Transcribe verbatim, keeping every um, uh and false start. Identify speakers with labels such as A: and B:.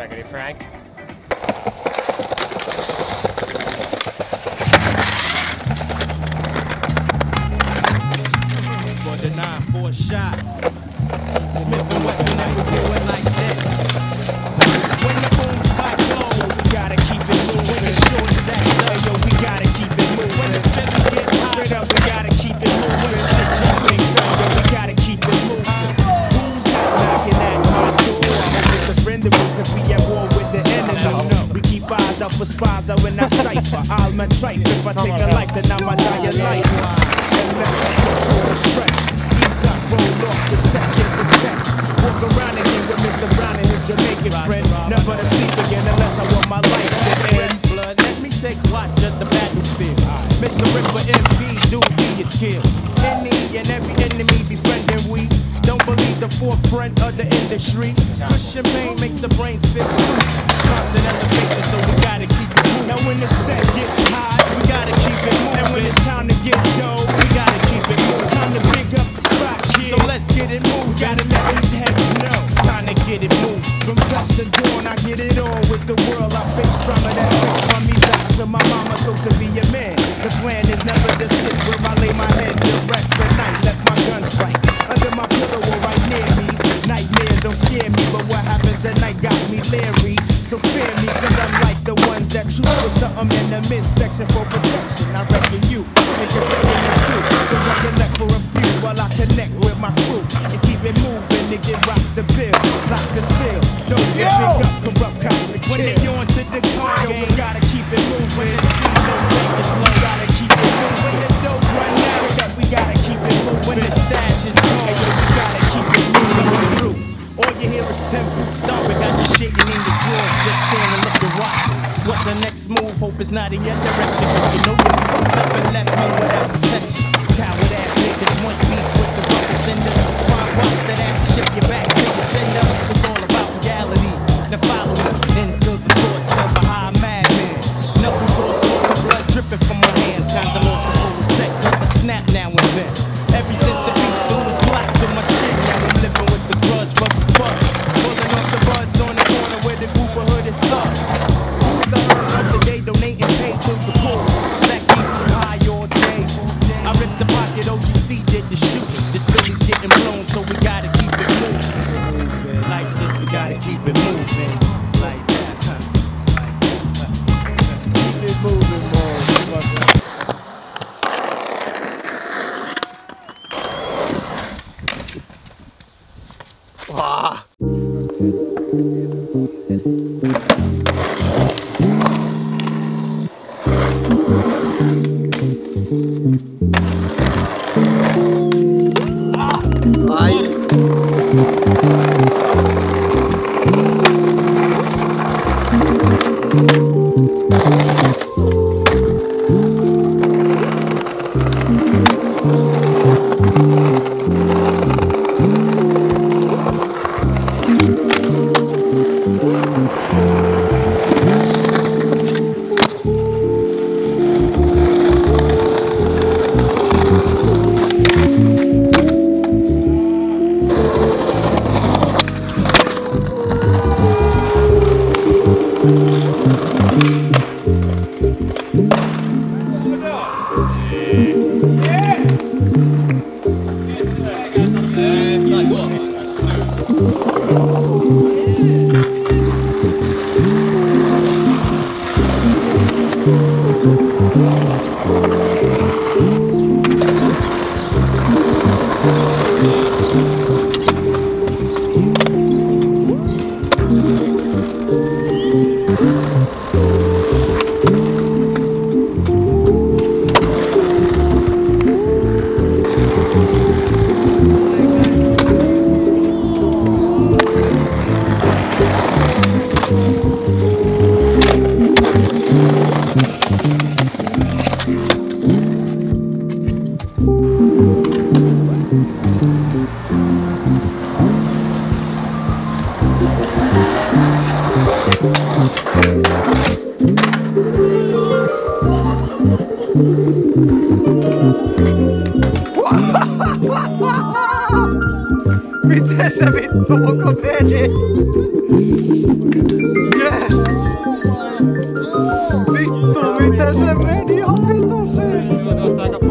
A: Raggedy Frank.
B: For the nine four shot. Smith and Wesson never do it like this. When the boom's back low, we gotta keep it moving. When the short is at low, yo, we gotta keep it moving. When the spinning get hot, straight up, we gotta keep it moving. When the shit just makes up, yo, we gotta keep it moving. Who's got knocking at my door? I hope it's a friend of me, cause we at war with the enemy. No, we keep eyes out for spies out in that cipher. I'll man trife if I take a life, then I'ma die a life. Unless I control the stress. Ease up, roll off the set, get the check. Walk around again with Mister Brown and his Jamaican friend. Never to sleep again unless I want my life to end. Blood, let me take watch of the battlefield. Mister Ripper M P, do be your skill. Any and every enemy befriending we. Don't believe the forefront of the industry. Christian pain makes the brains feel constant elevation, so we gotta keep it moving. Now when the set gets hot, we gotta keep it moving. And when it's time to get dough, we gotta keep it moving. It's time to big up the spot, kid. So let's get it moving. Gotta let these heads know. Time to get it moving. From dusk to dawn, I get it on with the world. I face drama that tricks from me back to my mama, so to be a man. The plan is never to sit where I lay my head to rest for night. That's my guns right under my pillow or right near me. Nightmares don't scare me, but what happens at night got me leery. So fear me, cause I'm like the ones that choose for something in the midsection for protection. I reckon you make a second or two to recollect for a few while I connect with my crew and keep it moving. Nigga rocks the bill, locks the seal. Don't get big up, corrupt cops to kill. When they on to the car, yo, we gotta keep it moving. When the scene no break is low, gotta keep it moving. When the dope run out, that we gotta keep it moving. When the stash is gone, yo, we gotta keep it moving through. All you hear is tempo stomping, got you shaking in the drawers, just standing looking watching. What's the next move? Hope it's not in your direction, but you know you fucked up and left me without protection. Coward ass niggas want beef with the brothers in this. Why watch that ass and ship you back to your sender? It's all about reality. Now follow me into the thoughts of a high madman. Knuckles all sore, the blood dripping from my hands. Kinda lost the full respect, cause I snap now and then. Ever since the beast threw his black to my chin, now I'm living with the grudge for the fuzz. Pulling off the buds on the corner where the group of hood is thugs. Who's the herd of the day donating pay to the cause? That keeps us high all day. I ripped the pocket, O G C did the shooting. This Billy's getting blown, so we gotta keep it moving. Like this, we gotta keep it moving. Like that, huh? Keep it moving, motherfucker.
A: Wow.
C: Miten se vittu onko meni?
A: Ihan vitun siistiä.